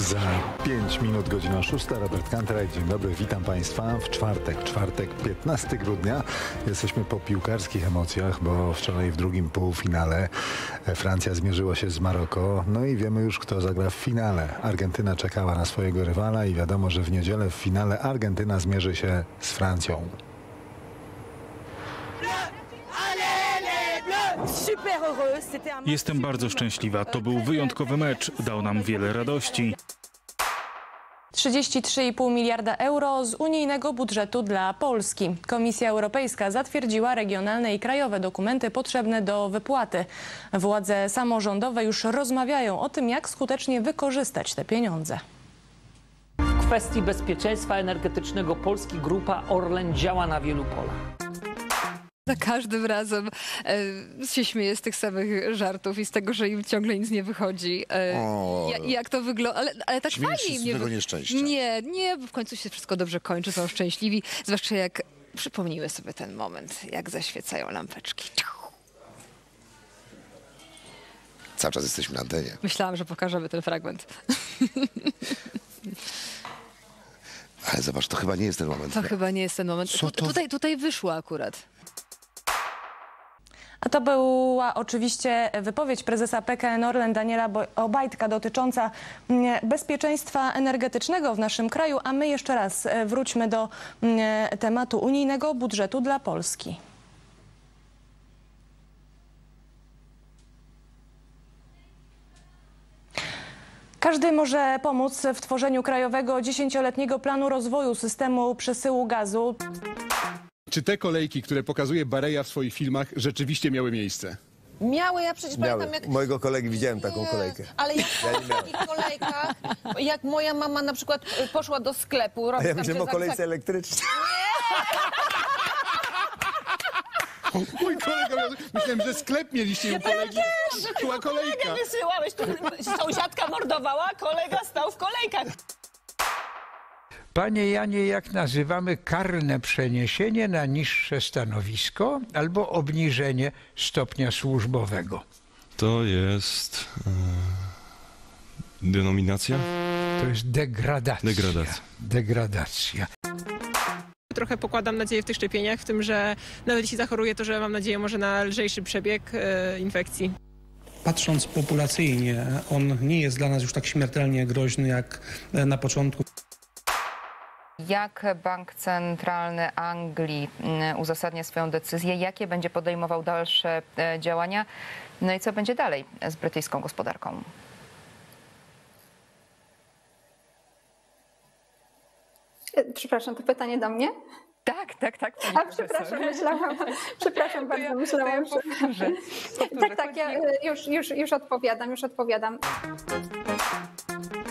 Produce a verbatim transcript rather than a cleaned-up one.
Za pięć minut godzina szósta. Robert Kantraj, dzień dobry, witam Państwa. W czwartek, czwartek, piętnastego grudnia. Jesteśmy po piłkarskich emocjach, bo wczoraj w drugim półfinale Francja zmierzyła się z Maroko. No i wiemy już, kto zagra w finale. Argentyna czekała na swojego rywala i wiadomo, że w niedzielę w finale Argentyna zmierzy się z Francją. Jestem bardzo szczęśliwa. To był wyjątkowy mecz. Dał nam wiele radości. trzydzieści trzy i pół miliarda euro z unijnego budżetu dla Polski. Komisja Europejska zatwierdziła regionalne i krajowe dokumenty potrzebne do wypłaty. Władze samorządowe już rozmawiają o tym, jak skutecznie wykorzystać te pieniądze. W kwestii bezpieczeństwa energetycznego Polski Grupa Orlen działa na wielu polach. Za każdym razem e, się śmieję z tych samych żartów i z tego, że im ciągle nic nie wychodzi. E, O, ja, jak to wygląda? Ale, ale tak śmiejesz fajnie się z im nie tego wy- nieszczęścia. Nie, nie, bo w końcu się wszystko dobrze kończy, są szczęśliwi. Zwłaszcza jak przypomnimy sobie ten moment, jak zaświecają lampeczki. Cały czas jesteśmy na antenie. Myślałam, że pokażemy ten fragment. Ale zobacz, to chyba nie jest ten moment. To chyba nie jest ten moment. Co Tu, to? tutaj, tutaj wyszło akurat. A to była oczywiście wypowiedź prezesa P K N Orlen Daniela Obajtka dotycząca bezpieczeństwa energetycznego w naszym kraju. A my jeszcze raz wróćmy do tematu unijnego budżetu dla Polski. Każdy może pomóc w tworzeniu krajowego dziesięcioletniego planu rozwoju systemu przesyłu gazu. Czy te kolejki, które pokazuje Bareja w swoich filmach, rzeczywiście miały miejsce? Miały, ja przecież Miały. pamiętam jak... Mojego kolegi widziałem taką Jest, kolejkę. Ale jak w takich kolejkach, jak moja mama na przykład poszła do sklepu... A robi ja tam myślałem się o kolejce za- elektrycznej. Mój kolega, miał- myślałem, że sklep mieliście u kolegi. Była kolejka. Wysyłałeś, tu sąsiadka mordowała, kolega stał w kolejkach. Panie Janie, jak nazywamy karne przeniesienie na niższe stanowisko albo obniżenie stopnia służbowego? To jest e, denominacja? To jest degradacja. Degradacja. Degradacja. Trochę pokładam nadzieję w tych szczepieniach, w tym, że nawet jeśli zachoruję, to że mam nadzieję może na lżejszy przebieg e, infekcji. Patrząc populacyjnie, on nie jest dla nas już tak śmiertelnie groźny jak na początku. Jak Bank Centralny Anglii uzasadnia swoją decyzję? Jakie będzie podejmował dalsze działania? No i co będzie dalej z brytyjską gospodarką? Przepraszam, to pytanie do mnie? Tak, tak, tak. A przepraszam, myślałam, przepraszam bardzo, ja, myślałam, to ja powtórzę. że... Tak, tak, ja już, już, już odpowiadam, już odpowiadam.